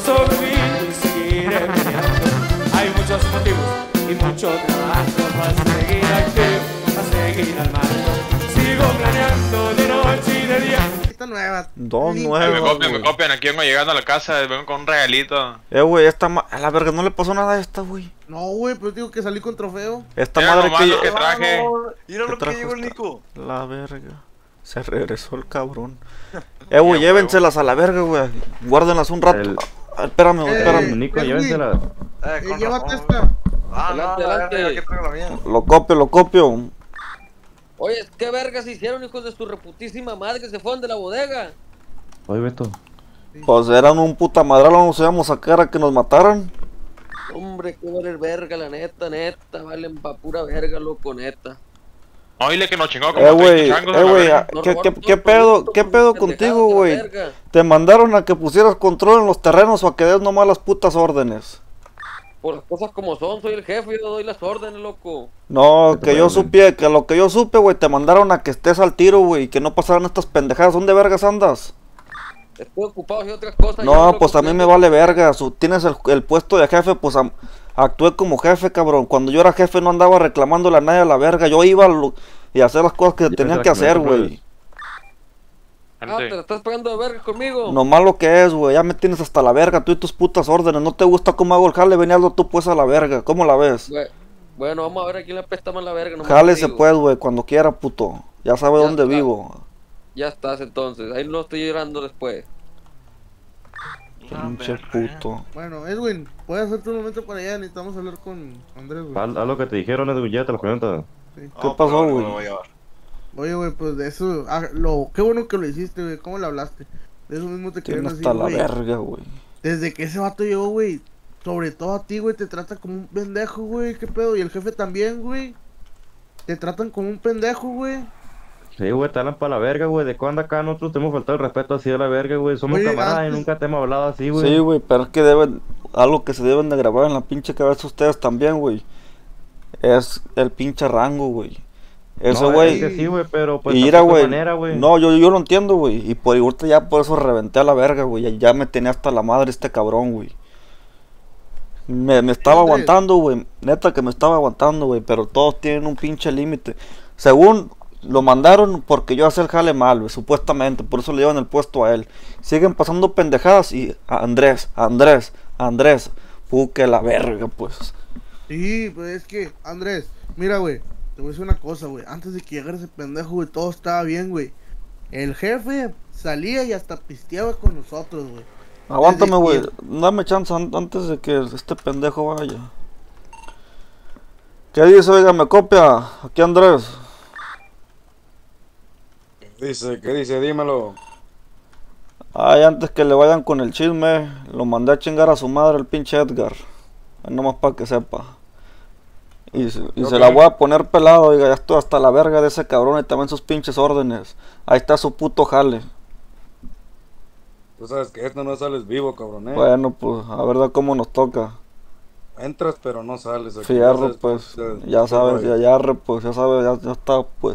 sobrevivir y seguiré peleando. Hay muchos motivos y mucho trabajo para seguir activo, para seguir al mando. Sigo planeando de noche y de día. Esta nueva. 2-9. Me copian, aquí vengo llegando a la casa, vengo con un regalito. Güey, a la verga no le pasó nada a esta, güey. No, güey, pero digo que salí con trofeo. Esta Mira madre nomás lo que traje. Mira lo que llegó el Nico. La verga. Se regresó el cabrón. Güey, llévenselas a la verga, güey. Guárdenlas un rato. Espérame, espérame. Nico, llévenselas. Llévate esta. Adelante. Lo copio. Oye, ¿qué vergas hicieron, hijos de su reputísima madre, que se fueron de la bodega? Oye, Beto. Pues eran un puta madral, no nos íbamos a sacar a que nos mataran. Hombre, qué valer verga, la neta, valen pa' pura verga, loco, neta. Oíle que nos chingó como Güey, 30 changos. ¿qué pedo contigo, güey? ¿Te mandaron a que pusieras control en los terrenos o a que des nomás las putas órdenes? Por las cosas como son, soy el jefe, yo doy las órdenes, loco. No, que yo supe, que lo que yo supe, güey, te mandaron a que estés al tiro, güey, y que no pasaran estas pendejadas. ¿Dónde vergas andas? Estoy ocupado y otras cosas. No, pues a mí me vale verga. Tienes el puesto de jefe, pues actué como jefe, cabrón. Cuando yo era jefe no andaba reclamándole a nadie a la verga. Yo iba y a hacer las cosas que tenían que hacer, güey. ¿te la estás pegando de verga conmigo? Nomás lo que es, güey, ya me tienes hasta la verga, tú y tus putas órdenes. ¿No te gusta cómo hago el jale? Veníalo tú pues a la verga, ¿cómo la ves? Bueno, vamos a ver a quién le apesta más la verga. No Jale se puede, güey, cuando quiera, puto. Ya sabe dónde vivo. Ya estás entonces, ahí no estoy llorando después. Pinche puto. Bueno, Edwin, puedes hacerte un momento para allá, necesitamos hablar con Andrés, güey. Haz lo que te dijeron, Edwin, ya te lo cuento. Sí. ¿Qué pasó, güey? Oye, güey, pues de eso, qué bueno que lo hiciste, güey, ¿cómo le hablaste? De eso mismo te querían decir, hasta la güey. verga, güey. Desde que ese vato llegó, güey, sobre todo a ti, güey, te trata como un pendejo, güey, qué pedo, y el jefe también, güey. Te tratan como un pendejo, güey. Sí, güey, te hablan para la verga, güey. ¿De cuándo acá nosotros te hemos faltado el respeto así a la verga, güey? Somos camaradas y nunca te hemos hablado así, güey. Sí, güey, pero es que algo que se deben de grabar en la pinche cabeza ustedes también, güey. Es el pinche rango, güey. Eso, güey. No, sí, güey, pero pues y mira, güey. No, yo lo entiendo, güey. Y por ahorita ya por eso reventé a la verga, güey. Ya me tenía hasta la madre este cabrón, güey. Me estaba aguantando, güey. Neta que me estaba aguantando, güey. Pero todos tienen un pinche límite. Según lo mandaron porque yo hacía el jale mal, güey, supuestamente. Por eso le llevan el puesto a él. Siguen pasando pendejadas y Andrés. Que la verga, pues. Sí, pues es que, Andrés, mira, güey. Te voy a decir una cosa, güey. Antes de que llegara ese pendejo, güey, todo estaba bien, güey. El jefe salía y hasta pisteaba con nosotros, güey. Aguántame, güey. Dame chance antes de que este pendejo vaya. ¿Qué dice? Oiga, me copia. Aquí Andrés. ¿Qué dice? Dímelo. Ay, antes que le vayan con el chisme, lo mandé a chingar a su madre el pinche Edgar. Nomás para que sepa. Y se la voy a poner pelado, oiga, ya estoy hasta la verga de ese cabrón y también sus pinches órdenes. Ahí está su puto jale. Tú sabes que esto no sales vivo, cabrón, Bueno, pues, a ver cómo nos toca. Entras pero no sales. Aquí Fierro, pues, ya sabes, pues, ya sabes, ya está, pues.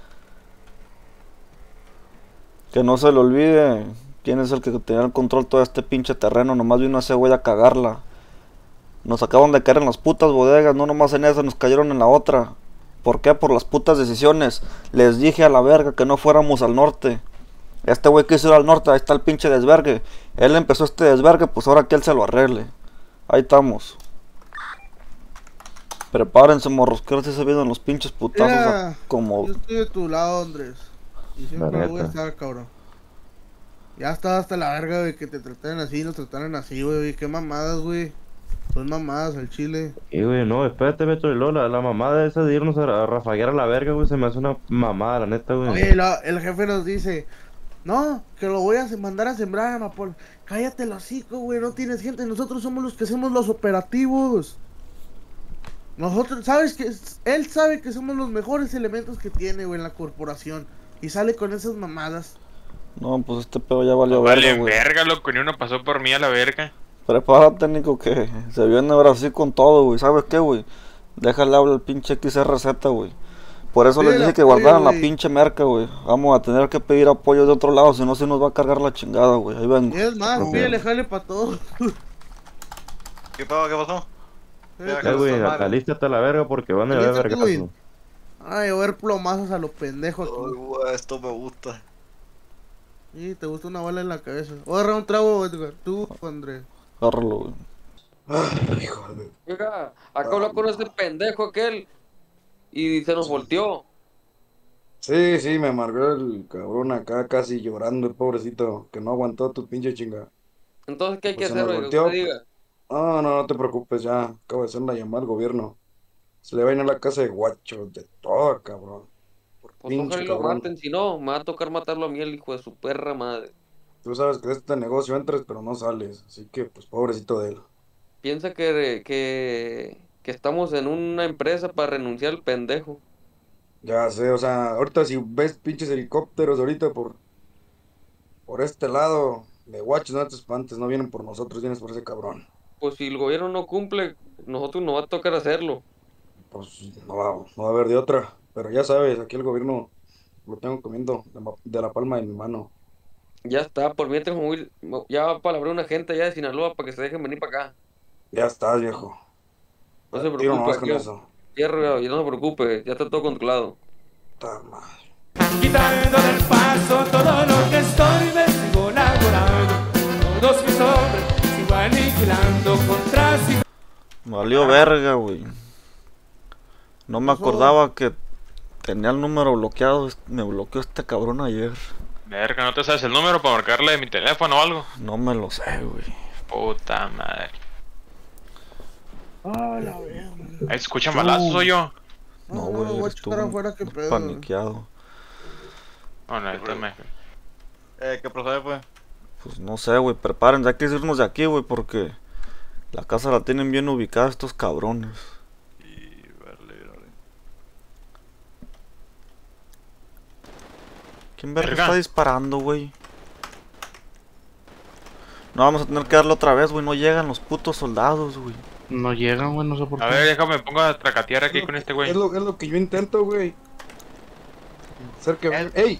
Que no se le olvide quién es el que tenía el control de todo este pinche terreno. Nomás vino ese güey a cagarla. Nos acaban de caer en las putas bodegas, no nomás en esa, nos cayeron en la otra. ¿Por qué? Por las putas decisiones. Les dije a la verga que no fuéramos al norte. Este güey quiso ir al norte, ahí está el pinche desvergue. Él empezó este desvergue, pues ahora que él se lo arregle. Ahí estamos. Prepárense, morros, que ahora sí se vienen los pinches putazos. Mira, como... Yo estoy de tu lado, Andrés. Y siempre voy a estar, cabrón. Ya está hasta la verga, güey, que te trataran así, nos trataran así, güey. Qué mamadas, güey. Son mamadas al chile. Güey, no, espérate, Beto, la mamada esa de irnos a rafaguear a la verga, güey, se me hace una mamada, la neta, güey. Oye, el jefe nos dice, no, que lo voy a mandar a sembrar, Amapola. Cállate el hocico, güey, no tienes gente, nosotros somos los que hacemos los operativos. Nosotros, él sabe que somos los mejores elementos que tiene, güey, en la corporación. Y sale con esas mamadas. No, pues este pedo ya valió verga, güey. Verga, loco, ni uno pasó por mí a la verga. Prepárate, Nico, que se viene ahora sí con todo, güey. ¿Sabes qué, güey? Déjale hablar al pinche XRZ, güey. Por eso les Pide dije el que apoyo, guardaran la güey. pinche merca, güey. Vamos a tener que pedir apoyo de otro lado, si no se nos va a cargar la chingada, güey. Ahí vengo. Y es más, pídele jale para todos. ¿Qué pasó? ¿Qué pasó? Güey, alístate a la verga porque van a haber Alístate, güey. vergazo. Ay, a ver plomazos a los pendejos. Ay, güey, esto me gusta. Y te gusta una bala en la cabeza. Voy a agarrar un trago, Edgar. Tú, Andrés. Agárralo, güey. Ay, hijo de... Oiga, acá habló con ese pendejo aquel y se nos volteó. Sí, sí, me amargó el cabrón acá casi llorando, el pobrecito, que no aguantó tu pinche chinga. Entonces, ¿qué hay que Pues se hacer, nos oiga? volteó. Usted diga. No te preocupes, ya acabo de hacer una llamada al gobierno. Se le va a ir a la casa de guachos, de todo, cabrón. Por Pues pinche ojalá y lo cabrón. maten, si no, me va a tocar matarlo a mí, el hijo de su perra madre. Tú sabes que de este negocio entras, pero no sales. Así que, pues, pobrecito de él. Piensa que estamos en una empresa para renunciar al pendejo. Ya sé, o sea, ahorita si ves pinches helicópteros ahorita por este lado de guachos, no te espantes, no vienen por nosotros, vienes por ese cabrón. Pues si el gobierno no cumple, nosotros nos va a tocar hacerlo. Pues no va a haber de otra. Pero ya sabes, aquí el gobierno lo tengo comiendo de la palma de mi mano. Ya está, por mientras ya va a palabrar una gente allá de Sinaloa para que se dejen venir para acá. Ya estás, viejo. No se Tiro nomás preocupe, con eso. cierre y no se preocupe, ya está todo controlado. Puta madre. Quitando del paso todo lo que estoy, me sigo enamorando. Todos mis hombres sigo aniquilando contra sí. Valió verga, güey. No me acordaba que tenía el número bloqueado. Me bloqueó este cabrón ayer. Verga, ¿no te sabes el número para marcarle de mi teléfono o algo? No me lo sé, güey. Puta madre. Ah, la verga. Ahí escuchan balazos, soy yo. No, No, güey, voy a eres checar tú afuera qué pedo. paniqueado. Bueno, ahorita me... ¿Qué procede, pues? Pues no sé, güey, prepárense, hay que irnos de aquí, güey, porque la casa la tienen bien ubicada estos cabrones. Y vale. ¿Quién verga Verga. está disparando, güey? No vamos a tener que darle otra vez, güey, no llegan los putos soldados, güey. No llegan, güey, no sé por qué. A ver, déjame, pongo a tracatear aquí con este güey. Es lo que yo intento, güey. Hacer que... ¡Ey!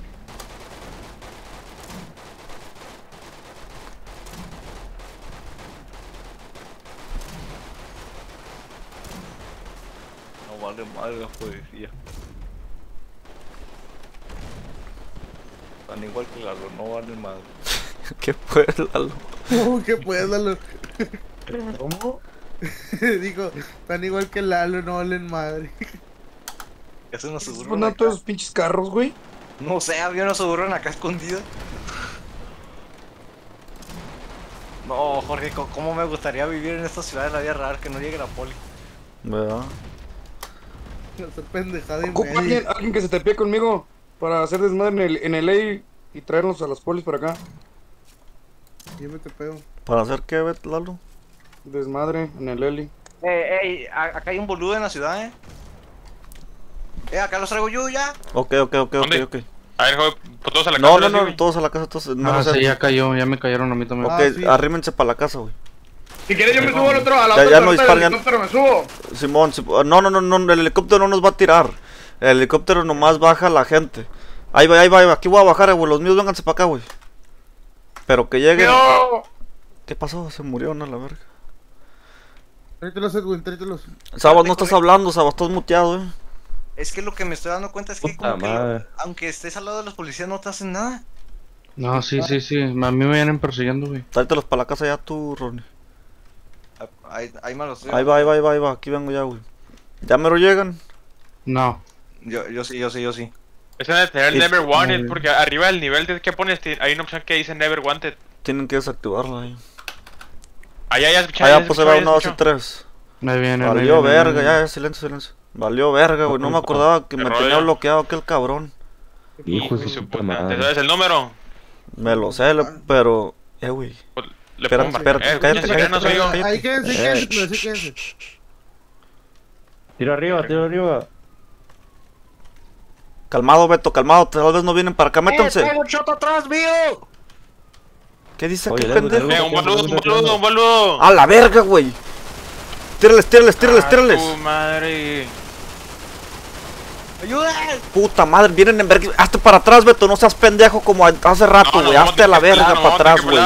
No vale madre la policía. Tan igual que Lalo, no vale madre. ¿Qué fue, Lalo? ¿Qué puedes, Lalo? ¿Cómo? Dijo, tan igual que Lalo, no valen madre. ¿Qué hacen los ¿Estás suburban poniendo acá? todos esos pinches carros, güey? No sé, había unos suburban acá escondidos. No, Jorge, ¿cómo me gustaría vivir en esta ciudad de la vida real que no llegue la poli? ¿Verdad? Esa pendejada y Ocupa media. alguien que se te pie conmigo para hacer desmadre en el ley y traernos a los polis para acá. Dime qué pedo. ¿Para hacer qué, Bet, Lalo? Desmadre en el Eli. Acá hay un boludo en la ciudad, acá los traigo yo ya. Ok. ¿Dónde? A ver, joder, pues todos a la No, casa. no, todos a la casa, todos. Ah, menos sí, él. ya cayó, ya me cayeron a mí también. Ok, sí. arrímense para la casa, güey. Si quieres yo me subo al otro, a la Ya- otra ya no parte disparen, del ya- helicóptero, me subo. Simón, no, el helicóptero no nos va a tirar. El helicóptero nomás baja a la gente. Ahí va, aquí voy a bajar, güey. Los míos vénganse para acá, güey. Pero que lleguen. Yo. ¿Qué pasó? Se murieron a la verga. Tráetelos, Edwin, tráetelos. Sabas, no estás hablando, Sabas, estás muteado, Es que lo que me estoy dando cuenta es que, Puta como que madre. aunque estés al lado de los policías no te hacen nada. No, sí, a mí me vienen persiguiendo, güey. Tráetelos para la casa ya tú, Ronnie. Ahí me los Ahí va, aquí vengo ya, güey. ¿Ya mero llegan? No. Yo sí. Ese de tener Y- Never Wanted, porque arriba del nivel que pones hay una opción que dice Never Wanted. Tienen que desactivarla ahí. Allá ya escuché. Allá pues se va 1, 2 y 3. Me vienen. Valió verga, ya, silencio. Valió verga, güey. No me acordaba que me Rollo. tenía bloqueado aquel cabrón. Hijo de su puta ¿Te madre. sabes el número? Me lo sé, pero. güey. Pues, le Espérate, pongo espérate, marcar. cállate, Si quieres, no soy yo. cállate. Ahí quédense, quédense. Tiro arriba. Calmado, Beto, calmado. Tal vez no vienen para acá, métanse. ¡Traigo un shot atrás, mío! ¿Qué dice Oye, aquel Lalo, pendejo? Un boludo. ¡A la verga, güey! Tírales. Tu madre. ¡Ayuda! Puta madre, vienen en verga. Hazte para atrás, Beto, no seas pendejo como hace rato, güey. Hazte a la verga para atrás, güey.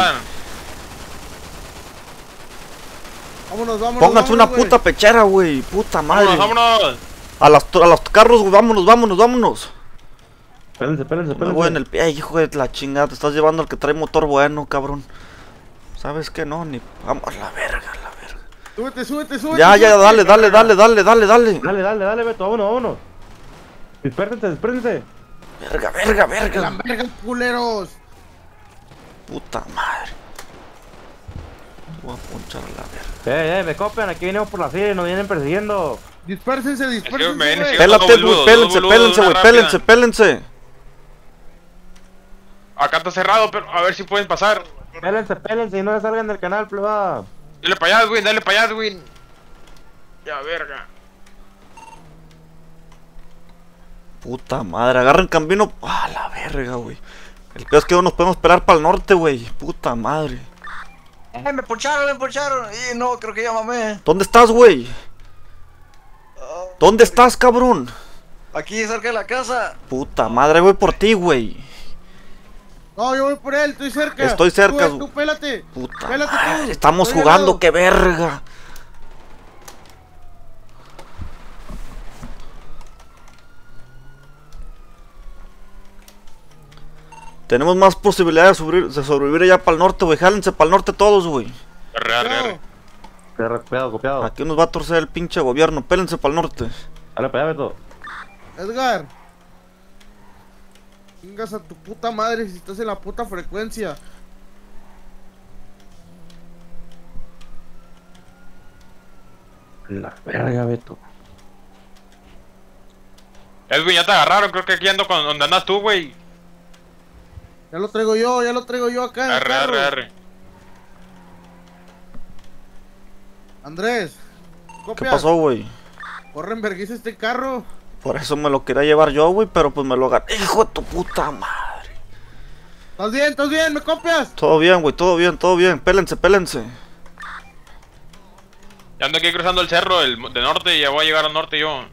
Vámonos, vámonos. Pónganse una puta pechera, güey. Puta madre. Vámonos. A los carros, güey. Vámonos. Espérense. Me voy en el pie, hijo de la chingada. Te estás llevando al que trae motor bueno, cabrón. ¿Sabes qué? No, ni. Vamos a la verga. Súbete. Ya, dale. Dale, Beto, vámonos. Espérense. Verga. La verga, culeros. Puta madre. Voy a ponchar a la verga. Me copian, aquí venimos por la fila y nos vienen persiguiendo. Dispérsense. Pélate, güey, pélense. Acá está cerrado, pero a ver si pueden pasar. Pélense y no se salgan del canal, pleba. Dale para allá, Edwin. Ya, verga. Puta madre, agarren camino. Ah, la verga, güey. El peor es que no nos podemos esperar para el norte, güey. Puta madre. Me poncharon. Y no, creo que ya mamé. ¿Dónde estás, güey? ¿Dónde estás, cabrón? Aquí, cerca de la casa. Puta madre, voy por ti, güey. No, yo voy por él, estoy cerca. Estoy cerca. Tú, pélate. Puta Pélate madre, tú. estamos Estoy jugando, al lado. qué verga. Tenemos más posibilidades de sobrevivir allá para el norte, güey. Jálense para el norte todos, güey. Arre. Copiado. Aquí nos va a torcer el pinche gobierno. Pélense para el norte. Dale para allá, Beto. Edgar. Chingas a tu puta madre si estás en la puta frecuencia. La verga, Beto. Edwin, ya te agarraron, creo que aquí ando con donde andas tú, güey. Ya lo traigo yo acá en el carro. Arre. Andrés. ¿Qué Copias. pasó, güey? Corre en vergüenza este carro. Por eso me lo quería llevar yo, güey, pero pues me lo agarré. ¡Hijo de tu puta madre! ¿Estás bien? ¿Me copias? Todo bien, güey, todo bien. Pélense. Ya ando aquí cruzando el cerro de norte y ya voy a llegar al norte yo.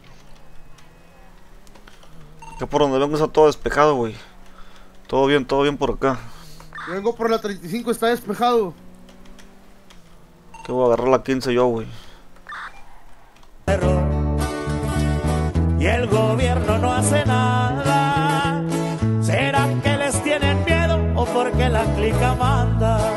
Que por donde vengo está todo despejado, güey. Todo bien por acá. Yo vengo por la 35, está despejado. Que voy a agarrar la 15 yo, güey. Y el gobierno no hace nada. ¿Será que les tienen miedo o porque la clica manda?